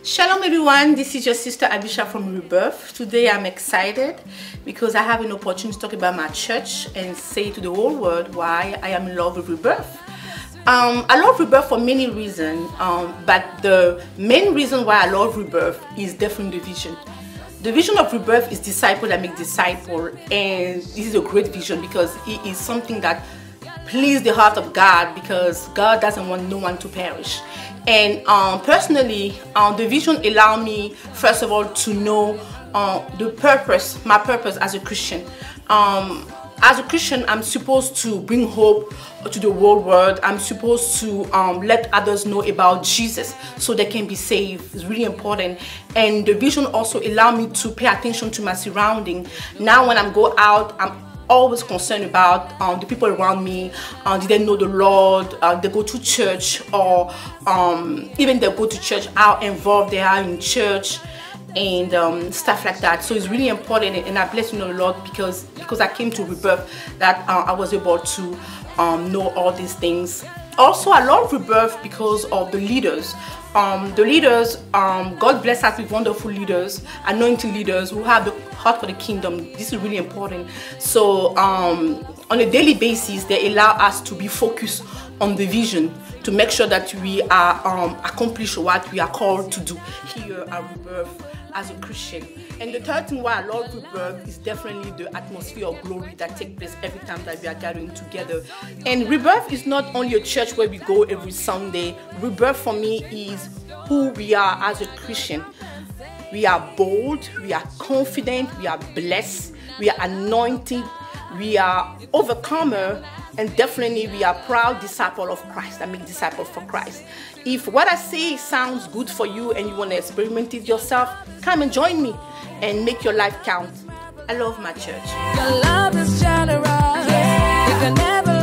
Shalom everyone, this is your sister Abisha from Rebirth. Today I'm excited because I have an opportunity to talk about my church and say to the whole world why I am in love with Rebirth. I love Rebirth for many reasons, but the main reason why I love Rebirth is definitely the vision. The vision of Rebirth is disciple that make disciple, and this is a great vision because it is something that please the heart of God, because God doesn't want no one to perish. And personally, the vision allowed me first of all to know my purpose as a Christian. As a Christian, I'm supposed to bring hope to the whole world. I'm supposed to let others know about Jesus so they can be saved. It's really important. And the vision also allowed me to pay attention to my surrounding. Now when I go out, I'm always concerned about the people around me. Did they know the Lord? They go to church, or even they go to church, how involved they are in church, and stuff like that. So it's really important, and I bless the Lord because I came to Rebirth that I was able to know all these things. Also, I love Rebirth because of the leaders. God bless us with wonderful leaders, anointed leaders who have the heart for the kingdom. This is really important. So on a daily basis, they allow us to be focused on the vision to make sure that we are accomplish what we are called to do here at Rebirth as a Christian. And the third thing why I love Rebirth is definitely the atmosphere of glory that takes place every time that we are gathering together. And Rebirth is not only a church where we go every Sunday. Rebirth for me is who we are as a Christian. We are bold, we are confident, we are blessed, we are anointed, we are overcomer, and definitely we are proud disciple of Christ that make disciples for Christ. If what I say sounds good for you and you want to experiment it yourself, come and join me and make your life count. I love my church. Your love is generous. Yeah. You can never